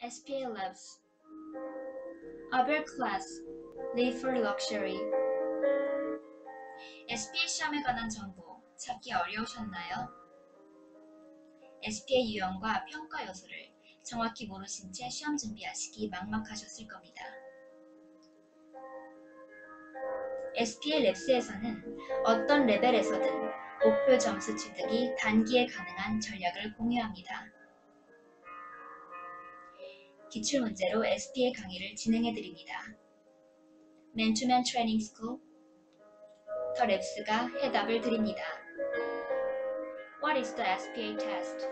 SPA Labs. Upper class, live for luxury. SPA 시험에 관한 정보 찾기 어려우셨나요? SPA 유형과 평가 요소를 정확히 모르신 채 시험 준비하시기 막막하셨을 겁니다. SPA 랩스에서는 어떤 레벨에서든 목표 점수 취득이 단기에 가능한 전략을 공유합니다. 기출문제로 SPA 강의를 진행해드립니다. 맨투맨 트레이닝 스쿨, 더 랩스가 해답을 드립니다. What is the SPA test?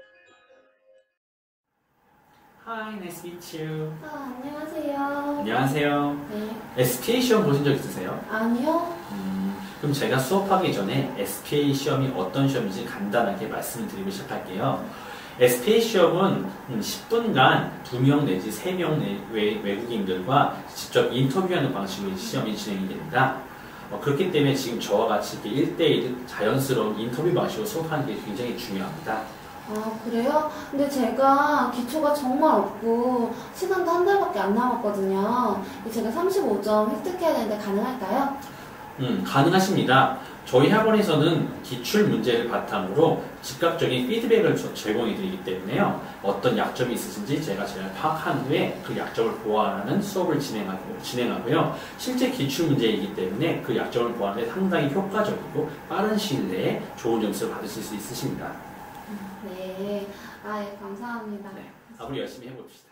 Hi, nice to meet you. 안녕하세요. 안녕하세요. 네. SPA 시험 보신 적 있으세요? 아니요. 그럼 제가 수업하기 전에 SPA 시험이 어떤 시험인지 간단하게 말씀을 드리고 시작할게요. SPA 시험은 10분간 2명 내지 3명 외국인들과 직접 인터뷰하는 방식으로 시험이 진행이 됩니다. 그렇기 때문에 지금 저와 같이 이렇게 1대1 자연스러운 인터뷰 방식으로 수업하는 게 굉장히 중요합니다. 아, 그래요? 근데 제가 기초가 정말 없고 시간도 한 달밖에 안 남았거든요. 제가 35점 획득해야 되는데 가능할까요? 가능하십니다. 저희 학원에서는 기출 문제를 바탕으로 즉각적인 피드백을 제공해 드리기 때문에요. 어떤 약점이 있으신지 제가 잘 파악한 후에 그 약점을 보완하는 수업을 진행하고요. 실제 기출 문제이기 때문에 그 약점을 보완하는 데 상당히 효과적이고 빠른 시일 내에 좋은 점수를 받으실 수 있으십니다. 네. 아, 예, 감사합니다. 네, 앞으로 열심히 해봅시다.